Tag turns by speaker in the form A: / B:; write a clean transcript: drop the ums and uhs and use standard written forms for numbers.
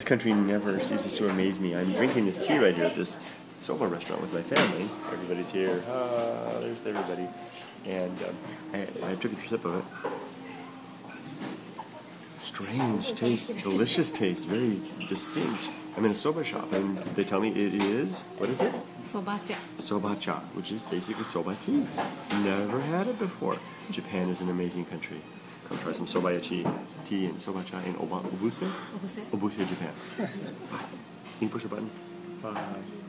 A: country never ceases to amaze me. I'm drinking this tea right here at this soba restaurant with my family. Everybody's here. There's everybody. And I took a sip of it. Strange taste, delicious taste, very distinct. I'm in a soba shop, and they tell me it is, what is it?
B: Soba Cha.
A: Soba cha, which is basically soba tea. Never had it before. Japan is an amazing country. Come try some soba tea and soba cha in Obuse, Japan. Bye. Can you push the button? Bye.